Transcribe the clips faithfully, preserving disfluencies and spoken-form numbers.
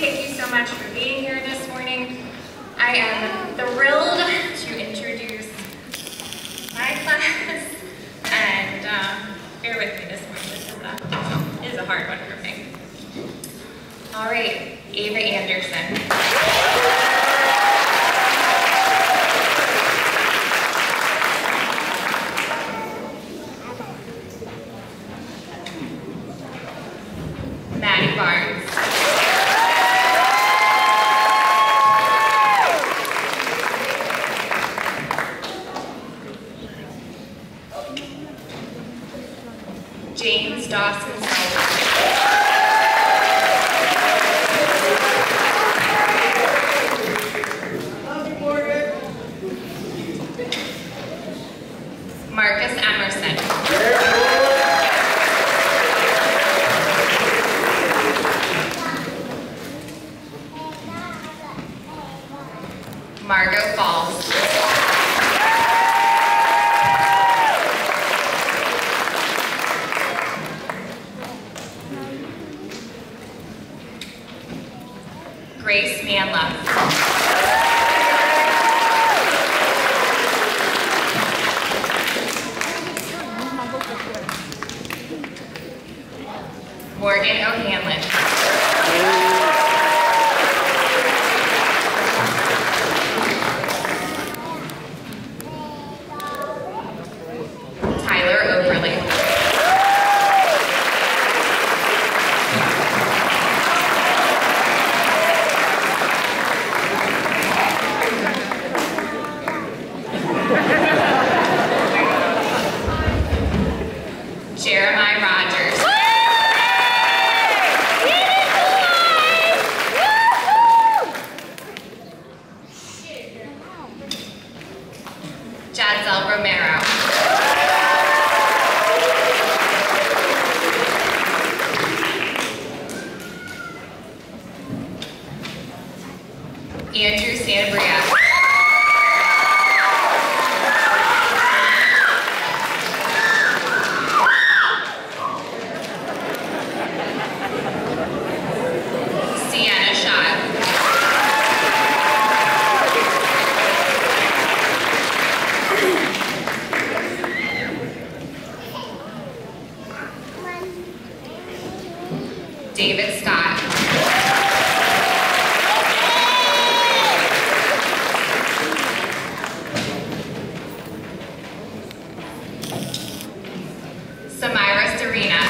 Thank you so much for being here this morning. I am thrilled to introduce my class, and uh, bear with me this morning. This is a, this is a hard one for me. All right, Ava Anderson. Maddie Barnes. James Dawson. Marcus Emerson. Margot Falls. Grace Manlove. Morgan O'Hanlon. Tyler Overley. Jeremiah Rogers. Jadzel Romero. Andrew Sanabria. Sienna Schott. David Scott. Samira Serena.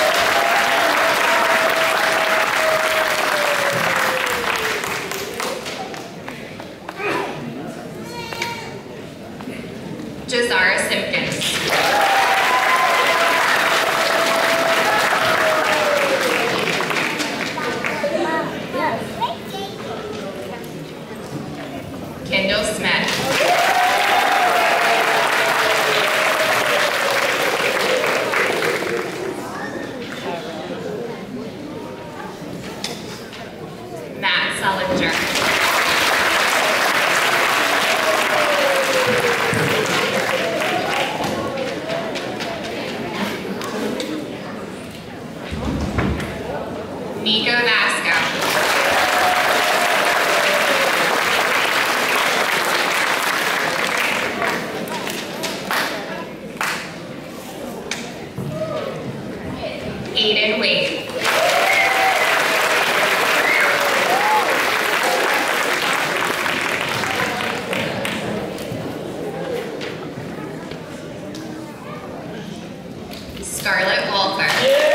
Jazara Simpkins. Kendall Smith. Matt Sullinger. Nico Vasco. Aiden Wade. Scarlett Walker.